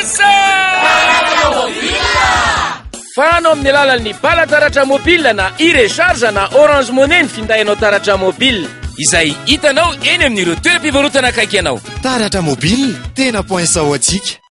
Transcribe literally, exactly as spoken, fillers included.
asa fanao amin'ny alalan'ny bala taratra mobile na e-recharge na Orange Money ny findahinao taratra mobile izay hitanao eny amin'ireo toeram-pivarotana akaiky ianao. Taratra mobile tena points ao atsika.